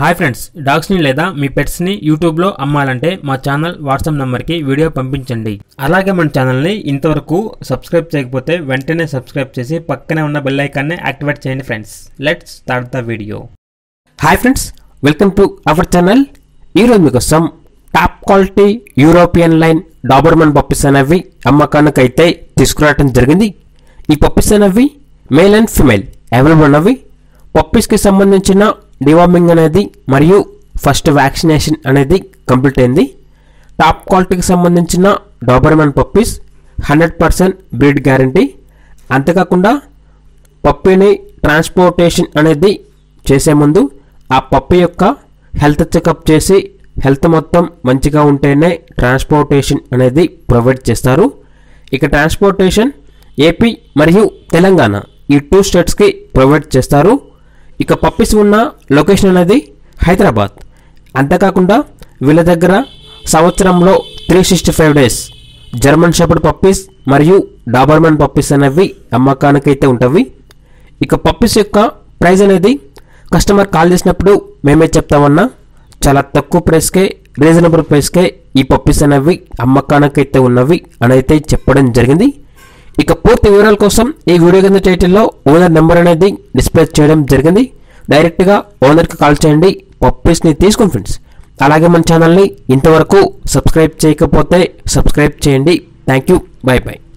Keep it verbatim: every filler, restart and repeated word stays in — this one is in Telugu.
హాయ్ ఫ్రెండ్స్, డాగ్స్ని లేదా మీ పెట్స్ని యూట్యూబ్లో అమ్మాలంటే మా ఛానల్ వాట్సాప్ నెంబర్కి వీడియో పంపించండి. అలాగే మన ఛానల్ని ఇంతవరకు సబ్స్క్రైబ్ చేయకపోతే వెంటనే సబ్స్క్రైబ్ చేసి పక్కనే ఉన్న బెల్ ఐకాన్ని యాక్టివేట్ చేయండి friends. Let's start the video. Hi friends, welcome to our channel. ఈరోజు మీకోసం top quality European line Doberman puppies అనేవి అమ్మకానికి అయితే తీసుకురావడం జరిగింది. ఈ పప్పీస్ అనేవి మేల్ అండ్ ఫిమేల్ అవైలబుల్ ఉన్నవి. పప్పీస్కి సంబంధించిన డివార్మింగ్ అనేది మరియు ఫస్ట్ వ్యాక్సినేషన్ అనేది కంప్లీట్ అయింది. టాప్ క్వాలిటీకి సంబంధించిన Doberman puppies hundred percent breed guarantee. అంతేకాకుండా పప్పీని ట్రాన్స్పోర్టేషన్ అనేది చేసే ముందు ఆ పప్పీ యొక్క హెల్త్ చెకప్ చేసి హెల్త్ మొత్తం మంచిగా ఉంటేనే ట్రాన్స్పోర్టేషన్ అనేది ప్రొవైడ్ చేస్తారు. ఇక ట్రాన్స్పోర్టేషన్ ఏపీ మరియు తెలంగాణ ఈ టూ స్టేట్స్కి ప్రొవైడ్ చేస్తారు. ఇక పప్పీస్ ఉన్న లొకేషన్ అనేది హైదరాబాద్. అంతేకాకుండా వీళ్ళ దగ్గర సంవత్సరంలో three sixty five days German shepherd puppies మరియు డాబర్మన్ పప్పీస్ అనేవి అమ్మకానికైతే ఉంటవి. ఇక పప్పీస్ యొక్క ప్రైస్ అనేది కస్టమర్ కాల్ చేసినప్పుడు మేమే చెప్తామన్నా, చాలా తక్కువ ప్రైస్కే రీజనబుల్ ప్రైస్కే ఈ పప్పీస్ అనేవి అమ్మకానికైతే ఉన్నవి అని అయితే చెప్పడం జరిగింది. ఇక పూర్తి వివరాల కోసం ఈ వీడియో కింద టైటిల్లో ఓనర్ నెంబర్ అనేది డిస్ప్లే చేయడం జరిగింది. డైరెక్ట్గా ఓనర్కి కాల్ చేయండి, పప్పీస్ని తీసుకోండి ఫ్రెండ్స్. అలాగే మన ఛానల్ని ఇంతవరకు సబ్స్క్రైబ్ చేయకపోతే సబ్స్క్రైబ్ చేయండి. Thank you, bye by.